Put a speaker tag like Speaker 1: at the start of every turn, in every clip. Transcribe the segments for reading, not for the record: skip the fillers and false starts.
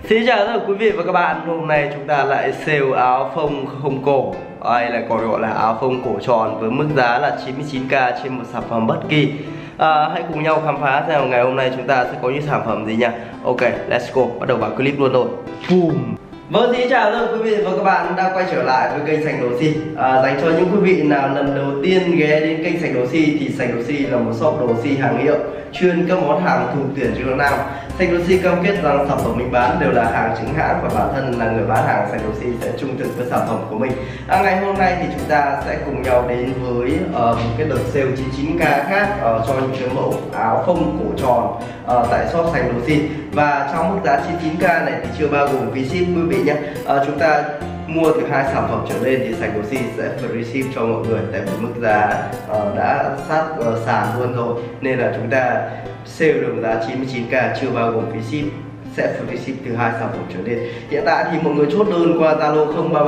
Speaker 1: Xin chào tất cả quý vị và các bạn. Hôm nay chúng ta lại sale áo phông không cổ, hay lại còn gọi là áo phông cổ tròn với mức giá là 99k trên một sản phẩm bất kỳ. Hãy cùng nhau khám phá xem ngày hôm nay chúng ta sẽ có những sản phẩm gì nha. Ok, let's go, bắt đầu vào clip luôn rồi. Boom. Vâng, xin chào tất cả quý vị và các bạn đã quay trở lại với kênh Sành Đồ Si. Dành cho những quý vị nào lần đầu tiên ghé đến kênh Sành Đồ Si thì Sành Đồ Si là một shop đồ si hàng hiệu chuyên các món hàng thủ tuyển cho nam. Sành Đồ Si cam kết rằng sản phẩm mình bán đều là hàng chính hãng và bản thân là người bán hàng, Sành Đồ Si sẽ trung thực với sản phẩm của mình. Ngày hôm nay thì chúng ta sẽ cùng nhau đến với một cái đợt sale 99k khác cho những cái mẫu áo phông cổ tròn tại shop Sành Đồ Si. Và trong mức giá 99k này thì chưa bao gồm phí ship quý vị nhé. Chúng ta mua từ 2 sản phẩm trở lên thì Sành Đồ Si sẽ free ship cho mọi người, tại vì mức giá đã sát sàn luôn rồi, nên là chúng ta sale được giá 99k chưa bao gồm phí ship, sẽ free ship từ 2 sản phẩm trở lên. Hiện tại thì mọi người chốt đơn qua Zalo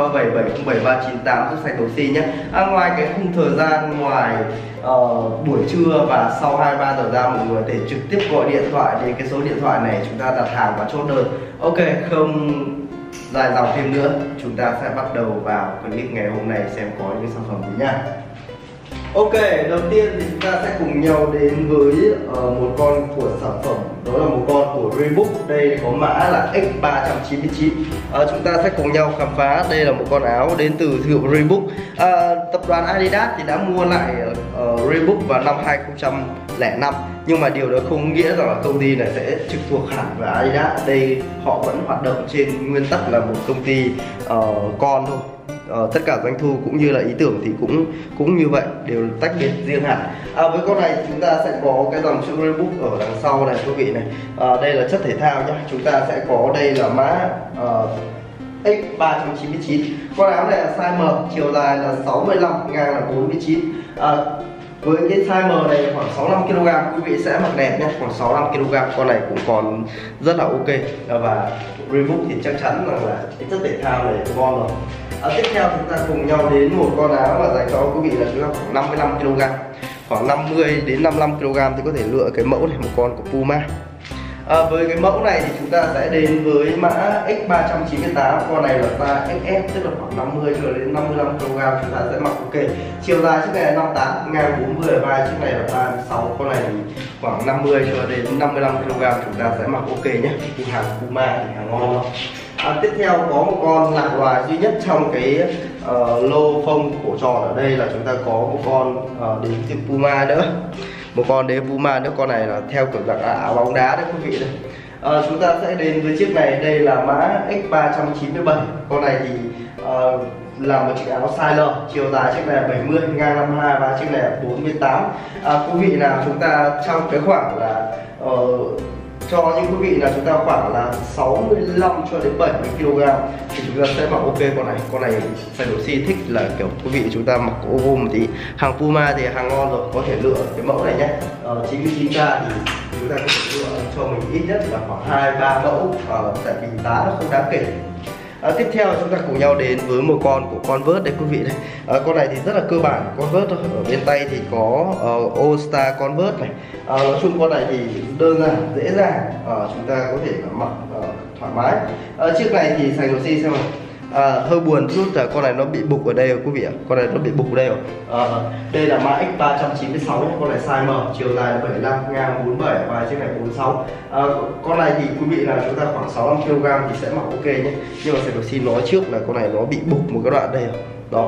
Speaker 1: 0337707398 giúp Sành Đồ Si nhé. Ngoài cái khung thời gian ngoài buổi trưa và sau 2-3 giờ ra, mọi người có thể trực tiếp gọi điện thoại đến cái số điện thoại này, chúng ta đặt hàng và chốt đơn. Ok, không dài dòng thêm nữa, chúng ta sẽ bắt đầu vào clip ngày hôm nay xem có những sản phẩm gì nha. Ok, đầu tiên thì chúng ta sẽ cùng nhau đến với một con của sản phẩm, đó là một con của Reebok. Đây có mã là X399. Chúng ta sẽ cùng nhau khám phá. Đây là một con áo đến từ thương hiệu Reebok. Tập đoàn Adidas thì đã mua lại Reebok vào năm 2005, nhưng mà điều đó không nghĩa rằng là công ty này sẽ trực thuộc hẳn vào Adidas. Đây họ vẫn hoạt động trên nguyên tắc là một công ty con thôi. Tất cả doanh thu cũng như là ý tưởng thì cũng như vậy, đều tách biệt riêng hẳn. Với con này chúng ta sẽ có cái dòng chữ Reebok ở đằng sau này quý vị này. Đây là chất thể thao nhé. Chúng ta sẽ có đây là mã X399. Con áo này là size M, chiều dài là 65, ngang là 49. Với cái size M này khoảng 65kg, quý vị sẽ mặc đẹp nhé, khoảng 65kg. Con này cũng còn rất là ok, và Reebok thì chắc chắn rằng là cái chất thể thao này ngon rồi. Tiếp theo chúng ta cùng nhau đến một con áo mà dành cho quý vị là chúng ta khoảng 55kg, khoảng 50 đến 55kg thì có thể lựa cái mẫu này, một con của Puma. Với cái mẫu này thì chúng ta sẽ đến với mã X398. Con này là size XS, tức là khoảng 50 cho đến 55kg chúng ta sẽ mặc ok. Chiều dài chiếc này là 58, ngang 40, vai chiếc này là 36. Con này thì khoảng 50 cho đến 55kg chúng ta sẽ mặc ok nhé. Thì hàng Puma thì hàng ngon lắm. Tiếp theo có một con lạc loài duy nhất trong cái lô phông cổ tròn ở đây là chúng ta có một con đến từ Puma nữa, một con đến Puma nữa. Con này là theo kiểu dạng áo bóng đá đấy quý vị đây. Chúng ta sẽ đến với chiếc này, đây là mã X397. Con này thì là một chiếc áo size L, chiều dài chiếc này là 70, ngang 52 và chiếc này là 48. Quý vị nào chúng ta trong cái khoảng là cho những quý vị là chúng ta khoảng là 65 cho đến 70kg thì chúng ta sẽ mặc ok con này. Con này Sành Đồ Si thích là kiểu quý vị chúng ta mặc ôm một tí. Hàng Puma thì hàng ngon rồi, có thể lựa cái mẫu này nhé. 99k thì chúng ta có thể lựa cho mình ít nhất là khoảng 2-3 mẫu, tại vì giá nó không đáng kể. Tiếp theo chúng ta cùng nhau đến với một con của Converse đây quý vị đây. Con này thì rất là cơ bản Converse thôi. Ở bên tay thì có All Star Converse này. Nói chung con này thì đơn giản, dễ dàng, chúng ta có thể mặc thoải mái. Chiếc này thì Sành Đồ Si xem nào. Hơi buồn chút là con này nó bị bục ở đây rồi quý vị ạ. Con này nó bị bục ở đây rồi. Đây là mã X396 nhé. Con này size M, chiều dài là 75, ngang 47 và chiếc này 46. Con này thì quý vị là chúng ta khoảng 65kg thì sẽ mặc ok nhé. Nhưng mà Sành Đồ Si nói trước là con này nó bị bục một cái đoạn đây rồi. Đó.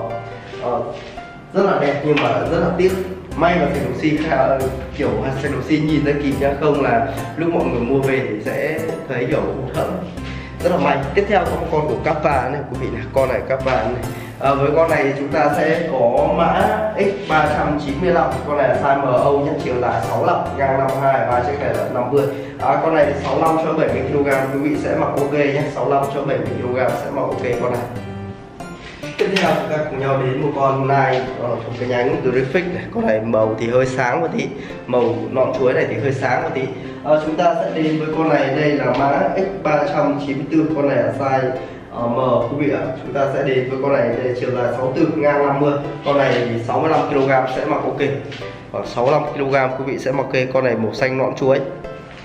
Speaker 1: Rất là đẹp nhưng mà rất là tiếc. May mà Sành Đồ Si kiểu Sành Đồ Si nhìn ra kịp nha, không là lúc mọi người mua về thì sẽ thấy kiểu hụt hẫng. Rất là may. Tiếp theo có một con của Kappa này quý vị này. Con này Kappa này. Với con này chúng ta sẽ có mã X395. Con này là size MO nhé, chiều dài 65, ngang 52 và chiếc này là 50. Con này 65 cho 70kg quý vị sẽ mặc ok nhé. 65 cho 70kg sẽ mặc ok con này. Tiếp theo chúng ta cùng nhau đến một con Nike trong cái nhánh Graphic này. Con này màu thì hơi sáng một tí, màu nọn chuối này thì hơi sáng một tí. Chúng ta sẽ đến với con này, đây là mã X394. Con này là size M quý vị ạ. Chúng ta sẽ đến với con này, đây chiều dài 64, ngang 50. Con này thì 65kg sẽ mặc ok. Khoảng 65kg quý vị sẽ mặc ok. Con này màu xanh nọn chuối.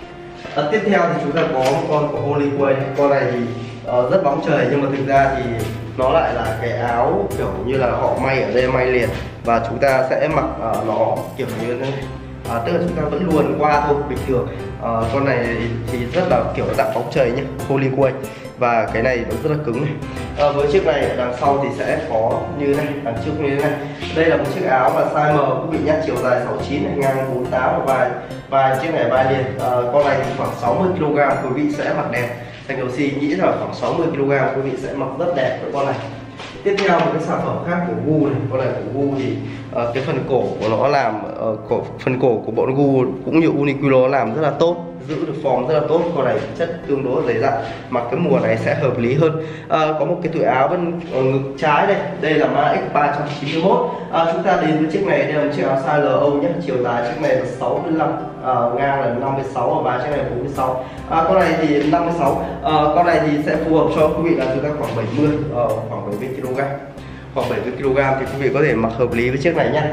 Speaker 1: Tiếp theo thì chúng ta có một con của Hollywood. Con này thì rất bóng trời, nhưng mà thực ra thì nó lại là cái áo kiểu như là họ may ở đây, may liền, và chúng ta sẽ mặc nó kiểu như thế này. Tức là chúng ta vẫn luồn qua thôi, bình thường. Con này thì rất là kiểu dạng bóng trời nhé, Hollywood. Và cái này nó rất là cứng này. Với chiếc này ở đằng sau thì sẽ có như này, đằng trước như thế này. Đây là một chiếc áo là size M quý vị nhé, chiều dài 69 này, ngang 48 và vai chiếc này vai liền. Con này thì khoảng 60 kg, quý vị sẽ mặc đẹp. Xanh đầu xi nghĩ là khoảng 60 kg, quý vị sẽ mặc rất đẹp với con này. Tiếp theo một cái sản phẩm khác của Gu này, con này của Gu thì cái phần cổ của nó làm phần cổ của bọn Gu cũng như Uniqlo làm rất là tốt, giữ được form rất là tốt. Con này chất tương đối dày dặn, mặc cái mùa này sẽ hợp lý hơn. Có một cái túi áo bên ngực trái đây, đây là mã X391. Chúng ta đến với chiếc này, đây là một chiếc áo size LO nhé, chiều dài chiếc này là 65, ngang là 56 và vai chiếc này 46. Con này thì 56. Con này thì sẽ phù hợp cho quý vị là chúng ta khoảng 70, khoảng 70 kg. Khoảng 70 kg thì quý vị có thể mặc hợp lý với chiếc này nhé.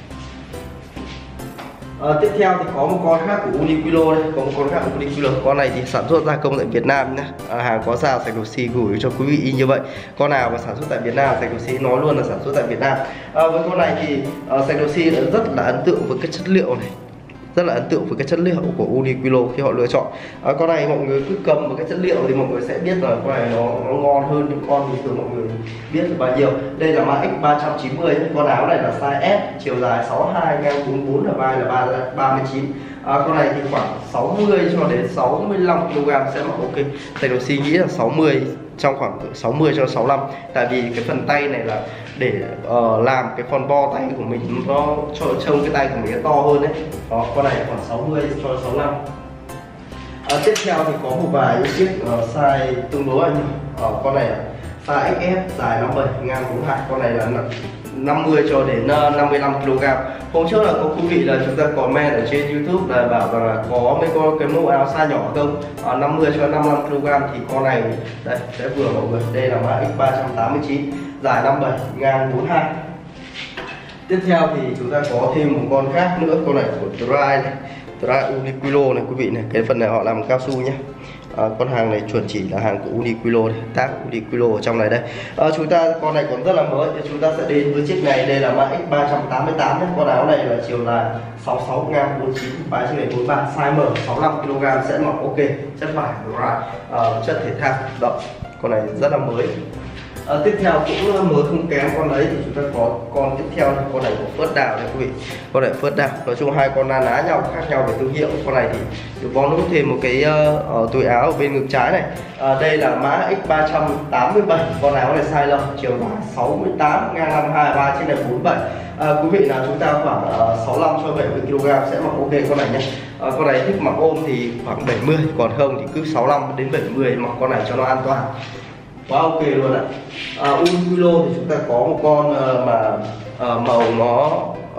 Speaker 1: Tiếp theo thì có một con khác của Uniqlo đây, có một con khác của Uniqlo. Con này thì sản xuất gia công tại Việt Nam nhé. Hàng có sao Sạch Đồ Xi gửi cho quý vị y như vậy. Con nào mà sản xuất tại Việt Nam, Sạch Đồ Xi nói luôn là sản xuất tại Việt Nam. Với con này thì Sạch Đồ Xi rất là ấn tượng với cái chất liệu này, rất là ấn tượng với cái chất liệu của Uniqlo khi họ lựa chọn. Con này mọi người cứ cầm một cái chất liệu thì mọi người sẽ biết là con này nó ngon hơn những con bình thường mọi người biết là bao nhiêu. Đây là mã X390, con áo này là size S, chiều dài 62, ngang 44 và vai là 39. Con này thì khoảng 60 cho đến 65 kg sẽ mặc ok. Thầy Đồ Xi nghĩ là 60, trong khoảng 60 cho 65, tại vì cái phần tay này là để làm cái phần bo tay của mình nó cho trông cái tay của mình nó to hơn đấy. Đó, con này khoảng 60 cho 65. Tiếp theo thì có một vài những chiếc size tương đối là nhỏ. Con này là size XS, dài 57, ngang 42. Con này là 50 cho đến 55 kg. Hôm trước là có quý vị là chúng ta comment ở trên YouTube là bảo rằng là có mấy con cái mẫu áo size nhỏ không, 50 cho 55 kg thì con này đây sẽ vừa mọi người. Đây là mã X389, dài 57, ngang 42. Tiếp theo thì chúng ta có thêm một con khác nữa, con này của Dry này, Dry Uniqlo này quý vị này. Cái phần này họ làm cao su nhé. Con hàng này chuẩn chỉ là hàng của Uniqlo này, tác Uniqlo ở trong này đây. Chúng ta con này còn rất là mới, chúng ta sẽ đến với chiếc này. Đây là mã X388 nhé. Con áo này là chiều dài 66, ngang 49, vai chiếc này 43, size M, 65 kg sẽ mặc ok. Chất vải chất thể thao đậm. Con này rất là mới. Tiếp theo cũng mới không kém con đấy thì chúng ta có con tiếp theo, con này của Phớt Đào này quý vị. Con này Phớt Đào, nói chung hai con na ná nhau, khác nhau về thương hiệu. Con này thì được bó nút thêm một cái túi áo ở bên ngực trái này. Đây là mã X387, con áo này size L, chiều dài 68, ngang 52, vai trên này 47. Quý vị nào chúng ta khoảng 65 cho 70 kg sẽ mặc ok con này nhé. Con này thích mặc ôm thì khoảng 70, còn không thì cứ 65 đến 70 mặc con này cho nó an toàn. Quá ok luôn ạ. Uniqlo thì chúng ta có một con mà màu nó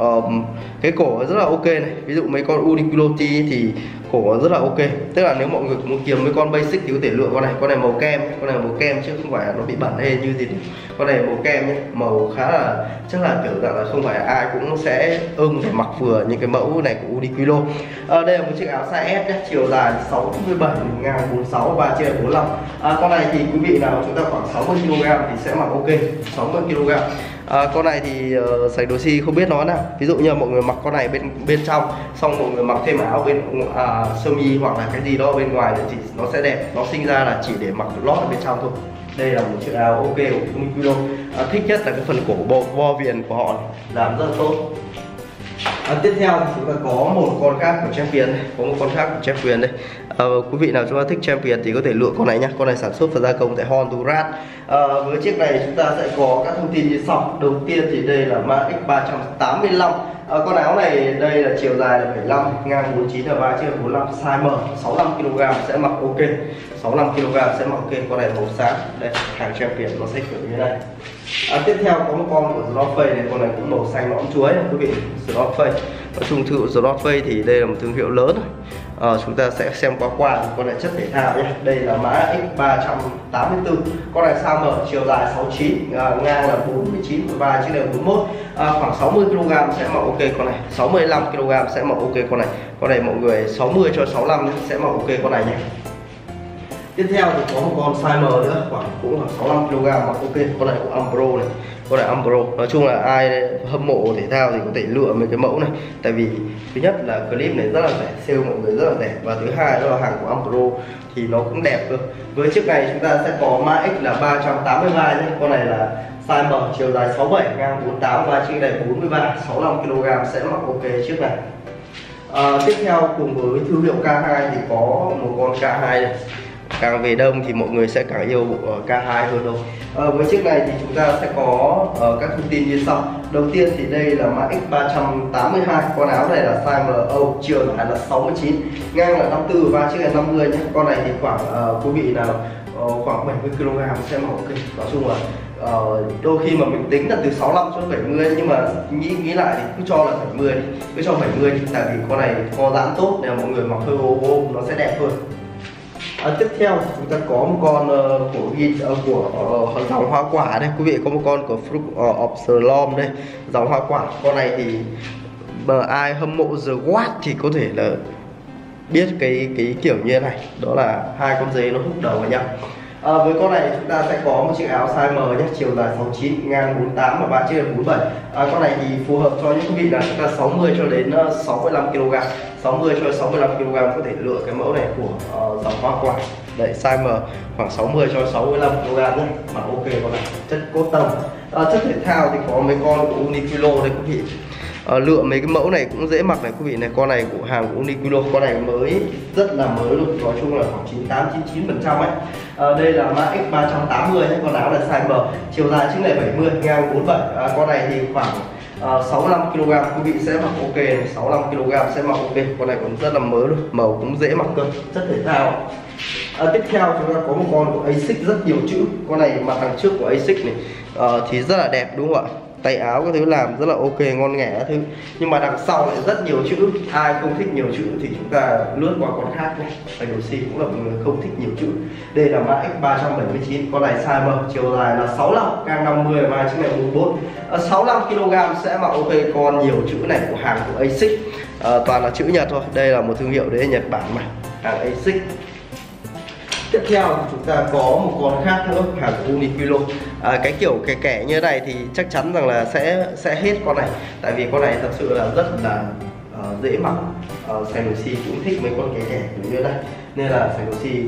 Speaker 1: cái cổ rất là ok này. Ví dụ mấy con Uniqlo T thì cổ rất là ok. Tức là nếu mọi người muốn kiếm mấy con basic thì có thể lựa con này màu kem, con này màu kem chứ không phải là nó bị bẩn hay như gì. Con này màu kem nhé, màu khá là chắc là kiểu rằng là không phải ai cũng sẽ ưng để mặc vừa những cái mẫu này của Uniqlo. Đây là một chiếc áo size S nhé, chiều dài 67, ngang 46 và trên 45. Con này thì quý vị nào chúng ta khoảng 60 kg thì sẽ mặc ok, 60 kg. Con này thì Sạch Đồ Xi không biết nói nào. Ví dụ như mọi người mặc con này bên trong, xong mọi người mặc thêm áo bên sơ mi hoặc là cái gì đó bên ngoài thì nó sẽ đẹp. Nó sinh ra là chỉ để mặc lót ở bên trong thôi. Đây là một chiếc áo ok của Uniqlo. Thích nhất là cái phần cổ bo viền của họ này, làm rất là tốt. Tiếp theo thì chúng ta có một con khác của Champion này, có một con khác của Champion đây. Quý vị nào chúng ta thích Champion thì có thể lựa con này nhé. Con này sản xuất và gia công tại Honduras. Với chiếc này chúng ta sẽ có các thông tin như sau. Đầu tiên thì đây là mã X385. Con áo này đây là chiều dài là 75, ngang 49 và vai trên 45, size M, 65 kg sẽ mặc ok. 65 kg sẽ mặc ok. Con này màu sáng. Đây, hàng Champion nó sẽ kiểu như thế này. Tiếp theo có một con của North Face này, con này cũng màu xanh nõn chuối này quý vị. North Face, nói chung thương hiệu North Face thì đây là một thương hiệu lớn rồi. Chúng ta sẽ xem qua con này chất thể thao nhé. Đây là mã X384, con này size M, chiều dài 69, ngang là 49 và chiếc đều 41, khoảng 60 kg sẽ mặc ok con này, 65 kg sẽ mặc ok con này. Con này mọi người 60 cho 65 sẽ mặc ok con này nhé. Tiếp theo thì có một con size M nữa, cũng khoảng 65 kg mặc ok, con này của Umbro này. Con này Umbro, nói chung là ai hâm mộ thể thao thì có thể lựa mấy cái mẫu này. Tại vì thứ nhất là clip này rất là rẻ, sale mọi người rất là rẻ, và thứ hai đó là hàng của Umbro thì nó cũng đẹp cơ. Với chiếc này chúng ta sẽ có mã X là 383 nhé. Con này là size M, chiều dài 67, ngang 48 và chiếc này 43, 65 kg sẽ mặc ok chiếc này. Tiếp theo cùng với thương hiệu K2 thì có một con K2 này. Càng về đông thì mọi người sẽ càng yêu bộ K2 hơn đâu. Với chiếc này thì chúng ta sẽ có các thông tin như sau. Đầu tiên thì đây là mã X382, con áo này là size MO, chiều dài là 69, ngang là 54 và chiếc này 50 nhé. Con này thì khoảng quý vị nào khoảng 70 kg sẽ mặc ok. Nói chung là đôi khi mà mình tính là từ 65 cho 70, nhưng mà nghĩ lại thì cứ cho là 70 đi, cứ cho 70 đi, tại vì con này co giãn tốt nên mọi người mặc hơi ôm nó sẽ đẹp hơn. Tiếp theo chúng ta có một con của dòng hoa quả đây, quý vị, có một con của Fruit of Salom đây, dòng hoa quả. Con này thì ai hâm mộ The Watt thì có thể là biết cái kiểu như thế này, đó là hai con dế nó hút đầu vào nhau. Với con này chúng ta sẽ có một chiếc áo size M nhé, chiều dài 69, ngang 48 và ba chiếc là 47. Con này thì phù hợp cho những quý vị là chúng ta 60 cho đến 65 kg, 60 cho 65 kg có thể lựa cái mẫu này của dòng hoa quả. Đấy, size M khoảng 60 cho 65 kg nhé, mà ok con này, chất cốt tông. Chất thể thao thì có mấy con của Uniqlo đây quý vị. Lựa mấy cái mẫu này cũng dễ mặc này quý vị này. Con này của hàng của Uniqlo, con này mới, rất là mới luôn, nói chung là khoảng 98-99% ấy. Đây là mã X380, con áo là size M, chiều dài chiếc này 70, ngang 47. Con này thì khoảng 65 kg quý vị sẽ mặc ok này, 65 kg sẽ mặc ok. Con này còn rất là mới luôn, màu cũng dễ mặc cơ, chất thể thao. Tiếp theo chúng ta có một con của Asics rất nhiều chữ. Con này mặt đằng trước của Asics này thì rất là đẹp đúng không ạ? Tay áo các thứ làm rất là ok, ngon nghẻ các thứ. Nhưng mà đằng sau lại rất nhiều chữ. Ai không thích nhiều chữ thì chúng ta lướt qua con khác nhé. Fantasy cũng là một người không thích nhiều chữ. Đây là mã X379, con này size M, chiều dài là 65, ngang 50 và chiếc này 44, 65 kg sẽ mặc ok. Con nhiều chữ này của hàng của Asics, toàn là chữ Nhật thôi. Đây là một thương hiệu đấy, Nhật Bản mà, hàng Asics. Tiếp theo thì chúng ta có một con khác nữa, hàng của Uniqlo. Cái kiểu kẻ như thế này thì chắc chắn rằng là sẽ hết con này, tại vì con này thật sự là rất là dễ mặc. Sanofi cũng thích mấy con kẻ như thế này, nên là Sanofi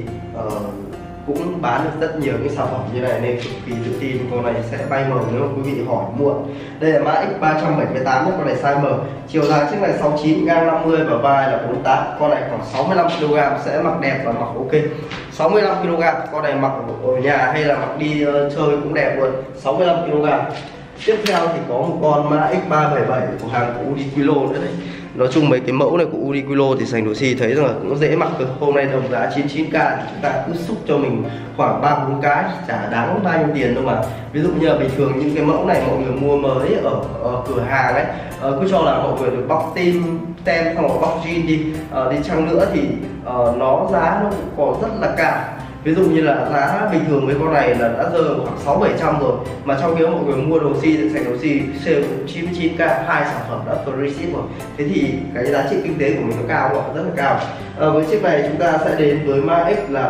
Speaker 1: cũng bán được rất nhiều những sản phẩm như này, nên cực kỳ tự tin con này sẽ bay màu nếu mà quý vị hỏi mua. Đây là mã X378, con này size M, chiều dài chiếc này 69, ngang 50 và vai là 48. Con này khoảng 65 kg sẽ mặc đẹp và mặc ok. 65 kg, con này mặc ở nhà hay là mặc đi chơi cũng đẹp luôn, 65 kg. Tiếp theo thì có một con mã X377 của hàng của Uniqlo nữa đây. Nói chung mấy cái mẫu này của Uniqlo thì Sanofi thấy rằng là cũng dễ mặc cơ. Hôm nay đồng giá 99k thì chúng ta cứ xúc cho mình khoảng 3-4 cái, chả đáng bao nhiêu tiền đâu mà. Ví dụ như là bình thường những cái mẫu này mọi người mua mới ở cửa hàng ấy, cứ cho là mọi người được bóc tem xong rồi bóc jean đi chăng nữa thì nó giá nó cũng có rất là cao. Ví dụ như là giá bình thường với con này là đã rơi khoảng 600-700 rồi, mà trong khi mọi người mua đồ si thì Sanofi sale 99k, 2 sản phẩm đã free ship rồi. Thế thì cái giá trị kinh tế của mình nó cao rồi, rất là cao. Với chiếc này chúng ta sẽ đến với mã X là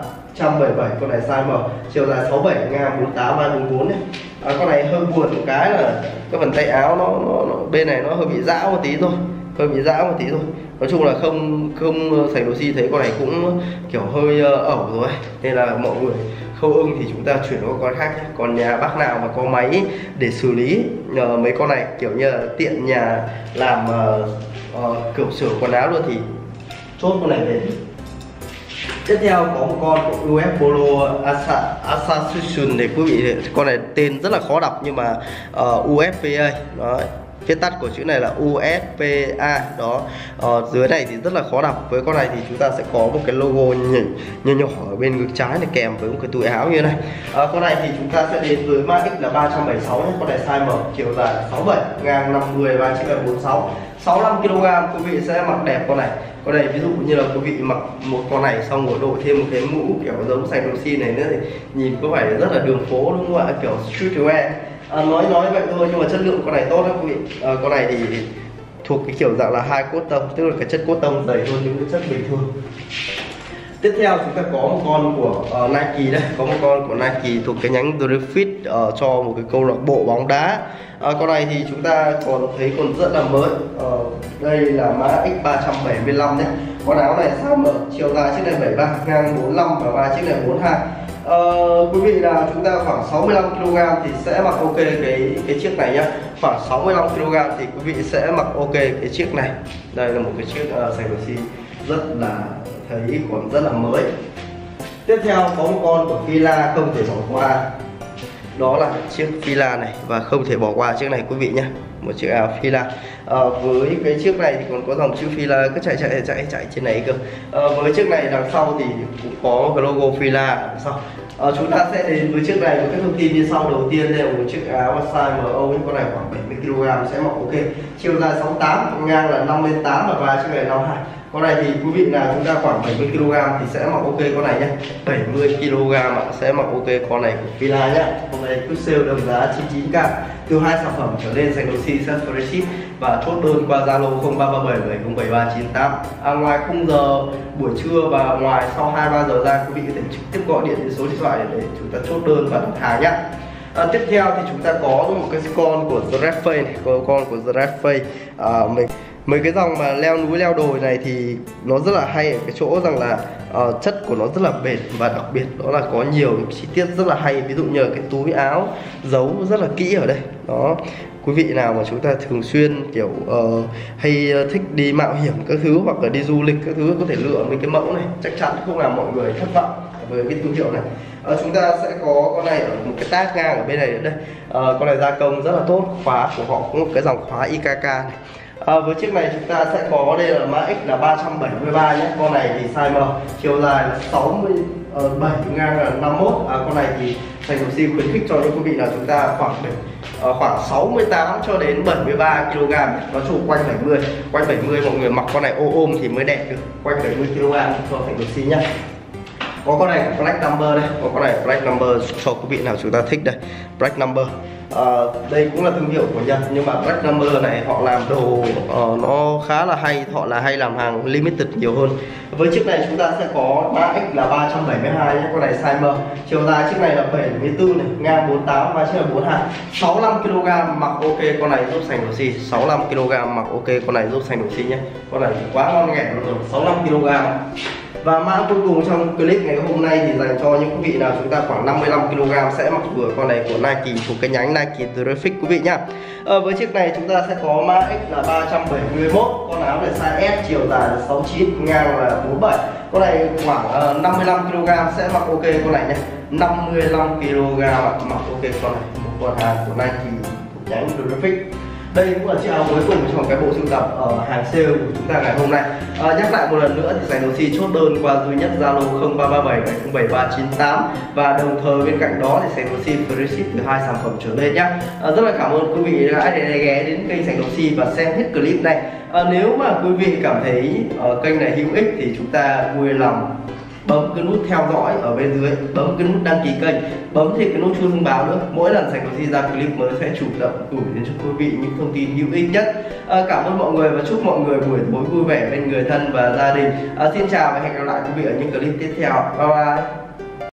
Speaker 1: 377, con này size M, chiều dài 67, ngang 48 và 44 này. Con này hơi buồn một cái là cái phần tay áo nó bên này nó hơi bị rã một tí thôi, nói chung là không Sanofi thấy con này cũng kiểu hơi ẩu rồi, nên là mọi người không ưng thì chúng ta chuyển qua con khác nhé. Còn nhà bác nào mà có máy để xử lý mấy con này kiểu như là tiện nhà làm kiểu sửa quần áo luôn thì chốt con này về. Tiếp theo có một con của US Polo Association này quý vị, con này tên rất là khó đọc nhưng mà USPA đó, viết tắt của chữ này là USPA đó. Dưới này thì rất là khó đọc. Với con này thì chúng ta sẽ có một cái logo nhỏ nhỏ ở bên ngực trái này kèm với một cái túi áo như thế này. Con này thì chúng ta sẽ đến với mã X là 376 nhé. Con này size M, chiều dài 67, ngang 50 và chiếc là 46, 65 kg. Quý vị sẽ mặc đẹp con này. Con này ví dụ như là quý vị mặc một con này xong rồi đội thêm một cái mũ kiểu giống Sành Roxy này nữa thì nhìn có vẻ rất là đường phố đúng không ạ, kiểu streetwear. Nói vậy thôi nhưng mà chất lượng con này tốt lắm quý vị. Con này thì thuộc cái kiểu dạng là high cotton, tức là cái chất cotton dày hơn những cái chất bình thường. Tiếp theo chúng ta có một con của Nike đây, có một con của Nike thuộc cái nhánh Drift cho một cái câu lạc bộ bóng đá. Con này thì chúng ta còn thấy còn rất là mới. Đây là mã X375 nhé. Con áo này size M, chiều dài chiếc này 73, ngang 45 và vai chiếc này 42. Quý vị là chúng ta khoảng 65 kg thì sẽ mặc ok cái chiếc này nhá. Khoảng 65 kg thì quý vị sẽ mặc ok cái chiếc này. Đây là một cái chiếc Sành Roxy rất là thấy còn rất là mới. Tiếp theo có một con của Fila không thể bỏ qua, đó là chiếc Fila này, và không thể bỏ qua chiếc này quý vị nhé, một chiếc áo Fila. Với cái chiếc này thì còn có dòng chữ Fila cứ chạy trên này cơ. Với chiếc này đằng sau thì cũng có một cái logo Fila đằng sau. Chúng ta sẽ đến với chiếc này với các thông tin như sau. Đầu tiên đây là một chiếc áo size MO, con này khoảng 70 kg sẽ mặc ok, chiều dài 68, ngang là 58 và vai chiếc này 52. Con này thì quý vị nào chúng ta khoảng 70 kg thì sẽ mặc ok con này nhé. 70 kg sẽ mặc ok con này của Fila nhé. Hôm nay cứ sale đồng giá 99k, từ 2 sản phẩm trở lên Sành Roxy sẽ free ship và chốt đơn qua Zalo 0337707398. Ngoài khung giờ buổi trưa và ngoài sau 2-3 giờ ra, quý vị có thể trực tiếp gọi điện đến số điện thoại để chúng ta chốt đơn và đặt hàng nhé. Tiếp theo thì chúng ta có một cái con của Zerefay này, có con của Zerefay. Mấy cái dòng mà leo núi leo đồi này thì nó rất là hay ở cái chỗ rằng là chất của nó rất là bền, và đặc biệt đó là có nhiều chi tiết rất là hay, ví dụ như là cái túi áo giấu rất là kỹ ở đây đó. Quý vị nào mà chúng ta thường xuyên kiểu hay thích đi mạo hiểm các thứ hoặc là đi du lịch các thứ có thể lựa mấy cái mẫu này, chắc chắn không làm mọi người thất vọng với cái túi hiệu này. Chúng ta sẽ có con này ở một cái tag ngang ở bên này nữa đây. Con này gia công rất là tốt, khóa của họ có một cái dòng khóa IKK này. Với chiếc này chúng ta sẽ có đây là mã X là 373 nhé. Con này thì size M, chiều dài là 67, ngang là 51. Con này thì Sành Roxy khuyến khích cho những quý vị là chúng ta khoảng 68 cho đến 73 kg, nói chung quanh 70. Quanh 70 mọi người mặc con này ôm thì mới đẹp được. Quanh 70 kg cho Sành Roxy nhé. Có con này của Black Number đây, có con này Black Number cho quý vị nào chúng ta thích đây. Black Number đây cũng là thương hiệu của Nhật, nhưng mà Black Number này họ làm đồ nó khá là hay, họ là hay làm hàng limited nhiều hơn. Với chiếc này chúng ta sẽ có mã X là 372 nhé. Con này size M, chiều dài chiếc này là 74 này, ngang 48 và chiếc là 42, 65 kg mặc ok con này giúp Sành Roxy. 65 kg mặc ok con này giúp Sành Roxy nhé. Con này quá ngon nghẻ rồi, 65 kg. Và mã cuối cùng trong clip ngày hôm nay thì dành cho những quý vị nào chúng ta khoảng 55 kg sẽ mặc vừa con này của Nike thuộc cái nhánh Nike Drift quý vị nhá. Với chiếc này chúng ta sẽ có mã X là 371, con áo này size S, chiều dài là 69, ngang là 47. Con này khoảng 55 kg sẽ mặc ok con này nhé. 55 kg mặc ok con này, một con hàng của Nike thuộc nhánh Drift. Đây cũng là chiếc áo cuối cùng trong cái bộ sưu tập ở hàng sale của chúng ta ngày hôm nay. Nhắc lại một lần nữa thì Sành Roxy chốt đơn qua duy nhất Zalo 0337707398, và đồng thời bên cạnh đó thì Sành Roxy free ship từ 2 sản phẩm trở lên nhé. Rất là cảm ơn quý vị đã ghé đến kênh Sành Roxy và xem hết clip này. Nếu mà quý vị cảm thấy kênh này hữu ích thì chúng ta vui lòng bấm cái nút theo dõi ở bên dưới, bấm cái nút đăng ký kênh, bấm thêm cái nút chuông thông báo nữa. Mỗi lần Sành Roxy ra clip mới sẽ chủ động gửi đến cho quý vị những thông tin hữu ích nhất. Cảm ơn mọi người và chúc mọi người buổi tối vui vẻ bên người thân và gia đình. Xin chào và hẹn gặp lại quý vị ở những clip tiếp theo. Bye bye.